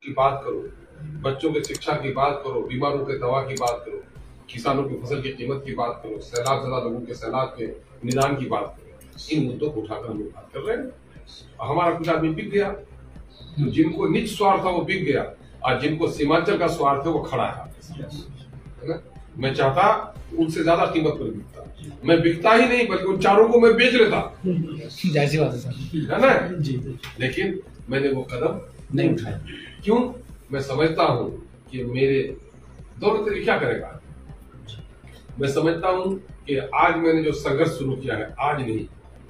की बात करो, बच्चों की शिक्षा की बात करो, बीमारों के दवा की बात करो, किसानों की फसल की कीमत की बात करो, सैलाब ज़्यादा लोगों के सैलाब के निदान की बात करो। इन मुद्दों को उठाकर हम लोग बात कर रहे हैं। हमारा कुछ आदमी बिक गया, तो जिनको निज स्वार्थ था वो बिक गया, और जिनको सीमांचल का स्वार्थ है वो खड़ा है ना। मैं चाहता उनसे ज्यादा कीमत पर बिकता, मैं बिकता ही नहीं बल्कि उन चारों को मैं बेच लेता, जैसी बात है सर, है ना जी। लेकिन मैंने वो कदम नहीं उठाया। क्यों? मैं समझता हूं कि मेरे दौलत क्या करेगा। मैं समझता हूं कि आज मैंने जो संघर्ष शुरू किया है, आज नहीं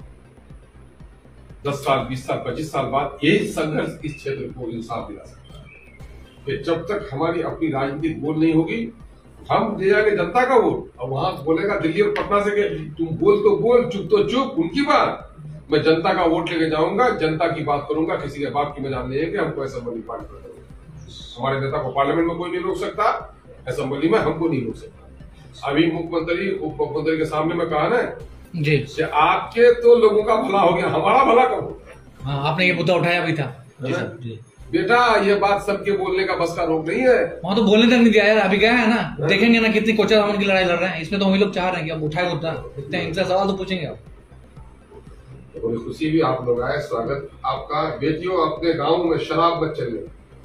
10 साल 20 साल 25 साल बाद यही संघर्ष इस क्षेत्र को इंसाफ दिला सकता है। कि जब तक हमारी अपनी राजनीतिक बोल नहीं होगी, हम ले जाएंगे जनता का वोट, और वहां बोलेगा दिल्ली और पटना से कि तुम बोल तो बोल, चुप तो चुप, उनकी बात। मैं जनता का वोट लेके जाऊंगा, जनता की बात करूंगा। किसी के बाप की मजाल नहीं है कि हमको असेंबली पार्टी कर देंगे। हमारे नेता को पार्लियामेंट में कोई नहीं रोक सकता, असेंबली में हमको नहीं रोक सकता। अभी मुख्यमंत्री उप मुख्यमंत्री के सामने में कहा ना जी, आपके तो लोगों का भला हो गया, हमारा भला कब होगा। हाँ, आपने ये मुद्दा उठाया भी था जी। बेटा ये बात सबके बोलने का बस का रोक नहीं है। वहाँ तो बोलने तक नहीं दिया यार, अभी गया है ना, देखेंगे ना कितनी कोचा रावण की लड़ाई लड़ रहे हैं। इसमें तो वही लोग चाह रहे हैं कि अब उठाए मुद्दा, इतने इनसे सवाल तो पूछेंगे आप। बड़ी खुशी भी आप लोग आए, स्वागत आपका। बेटियों अपने गांव में शराब मत चलने,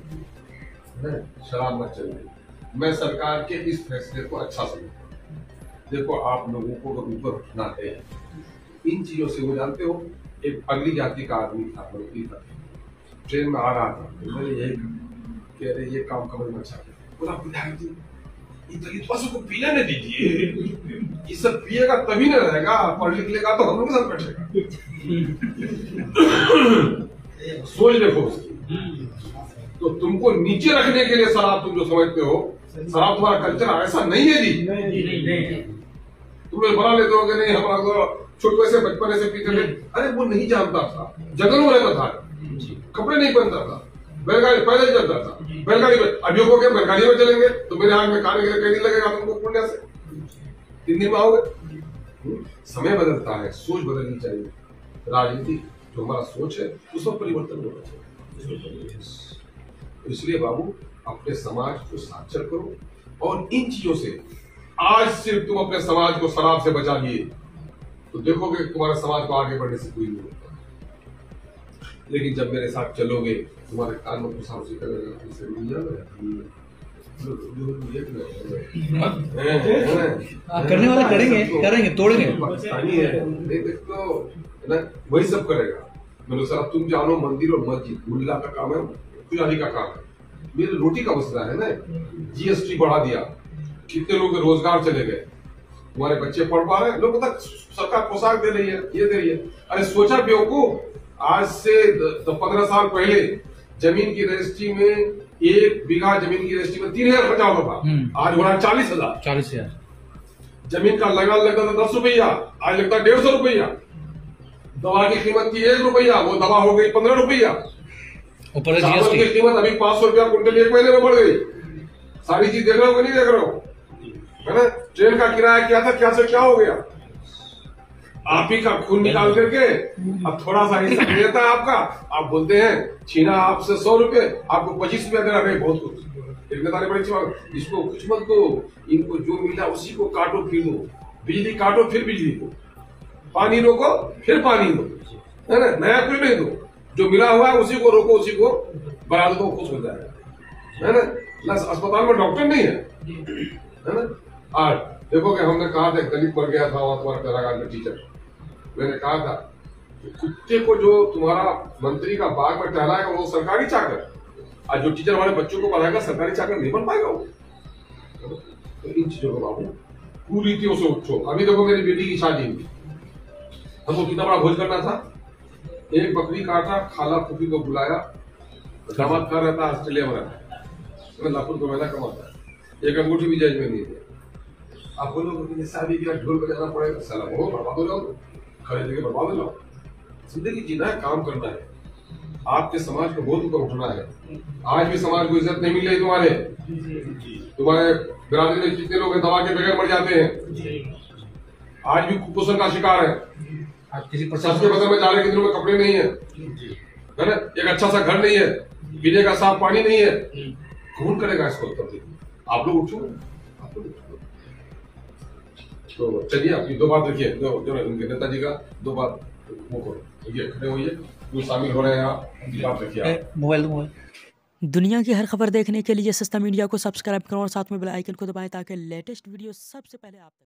शराब मत चलने। मैं सरकार के इस फैसले को अच्छा समझता हूँ। देखो आप लोगों को ऊपर उठना है इन चीजों से। वो जानते हो, एक अगली जाति का आदमी था, मंत्री था, ट्रेन में आ रहा था, मैंने यही कह रहे ये काम कमर में अच्छा बोला, विधायक जी दलित वासियों को पीने न दीजिए, ये सब पिएगा तभी न रहेगा, पढ़ लिख लेगा तो हम लोग के साथ बैठेगा। सोच देखो उसकी। तो तुमको नीचे रखने के लिए शराब, तुम जो समझते हो शराब तुम्हारा कल्चर ऐसा नहीं है जी। तुम लोग बना लेते हो कि नहीं हमारा तो छोटे से बचपन से पीते थे। अरे वो नहीं जानता था, जंगल में रहता था, कपड़े नहीं पहनता था, बैलगाड़ी पहले ही चलता था, बैलगाड़ी में। अभी हो गए बैलगाड़ी में चलेंगे तो मेरे आग में खाने के लिए कहीं नहीं लगेगा तुमको, पुण्य से 3 दिन में आओगे। समय बदलता है, सोच बदलनी चाहिए। राजनीति जो हमारा सोच है उसमें परिवर्तन होना चाहिए। इसलिए बाबू अपने समाज को साक्षर करो, और इन चीजों से आज सिर्फ तुम अपने समाज को शराब से बचा लिए तो देखोगे तुम्हारे समाज को आगे बढ़ने से कोई नहीं होता। लेकिन जब मेरे साथ चलोगे, तुम्हारे कान में घुसा उसी करने वाले करेंगे तोड़ेंगे, पाकिस्तानी है नहीं तो ना वही सब करेगा। मैंने सर तुम जानो मंदिर और मस्जिद मुल्ला का काम है, पुजारी का काम है, मेरी रोटी का मसला है ना। जीएसटी बढ़ा दिया, कितने लोग रोजगार चले गए, तुम्हारे बच्चे पढ़ पा रहे हैं, लोग पता सरकार पोशाक दे रही है, ये दे रही है। अरे सोचा बेवकूफ, आज से 15 साल पहले जमीन की रजिस्ट्री में 1 बीघा जमीन की रजिस्ट्री में 3,000 खर्चा होता था, आज हो रहा है 40,000। जमीन का लगान लगता था 10 रुपया, आज लगता है 150 रुपया। दवा की कीमत थी 1 रुपया, वो दवा हो गई 15 रुपया। चावल की कीमत अभी 500 रुपया कुंटल 1 महीने में बढ़ गई। सारी चीज देख रहे हो कि नहीं देख रहे हो, है ना। ट्रेन का किराया क्या था, क्या से क्या हो गया। आप ही का खून निकाल करके अब थोड़ा सा हिस्सा देता है आपका, आप बोलते हैं छीना आपसे 100 रुपए, आपको 25 रुपया देना है, बहुत कुछ। एक नेता ने बड़ी अच्छी बात, इसको कुछ मत दो, इनको जो मिला उसी को काटो फिर दो, बिजली काटो फिर बिजली दो, पानी रोको फिर पानी दो, है ना, नया कुछ नहीं दो, जो मिला हुआ है उसी को रोको, उसी को बढ़ा दो, खुश हो जाएगा, है ना। अस्पताल में डॉक्टर नहीं है ना। आज देखो कि हमने कहा था दलित मर गया था वहां तुम्हारे पैरागार में टीचर, मैंने कहा था कुत्ते को जो तुम्हारा मंत्री का बाग में टहलाएगा वो सरकारी चाकर, आज जो टीचर हमारे बच्चों को पढ़ाएगा सरकारी चाकर नहीं बन पाएगा वो। तो इन चीजों को बाबू पूरी रीतियों से उठो। अभी देखो मेरी बेटी की शादी हुई, हमको कितना बड़ा भोज करना था, एक बकरी काटा, खाला फूफी को बुलाया, दामाद खा रहता है ऑस्ट्रेलिया में रहता है, लाखों को महीना कमाता है, एक अंगूठी भी जेज में नहीं दिया। आप बोलो शादी किया ढोल बजाना पड़ेगा, साला वो बर्बाद हो जाओ, खड़े जगह बर्बाद हो जाओ। जिंदगी जीना है, काम करना है, आपके समाज को बहुत ऊपर उठना है। आज भी समाज को इज्जत नहीं मिल रही तुम्हारे बिरादरी में कितने लोग दवा के बगैर मर जाते हैं, आज भी कुपोषण का शिकार है, किसी के बदल में जा रहे कितने में कपड़े नहीं है ना, एक अच्छा सा घर नहीं है, पीने का साफ पानी नहीं है, कौन करेगा इसको तब्दील? आप लोग उठो, आप लोग उठो। तो चलिए अपनी दो बात रखिए, जो उनके नेताजी का दो बात वो करो, ये खड़े होइए, जो शामिल हो रहे हैं आप, उनकी बात रखिए आप। मोबाइल दुनिया की हर खबर देखने के लिए सस्ता मीडिया को सब्सक्राइब करो और साथ में बेल आइकन को दबाएं ताकि लेटेस्ट वीडियो सबसे पहले आप तक